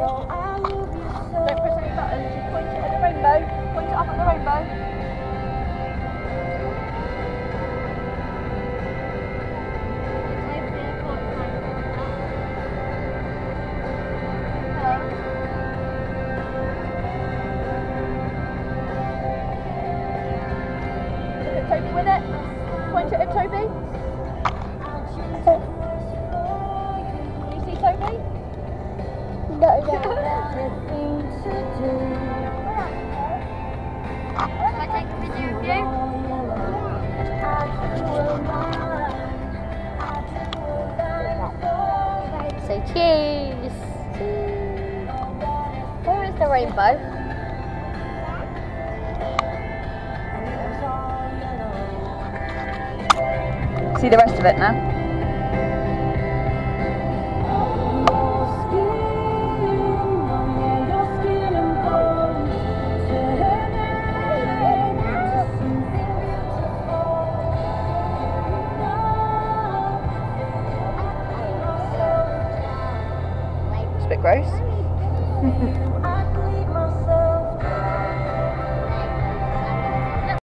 Don't press any buttons, just point it at the rainbow. Point it up at the rainbow. Look at Toby with it. Point it at Toby. Can you see Toby? No. Can I take a video of you? Say cheese. Where is the rainbow? See the rest of it now? It's a bit gross.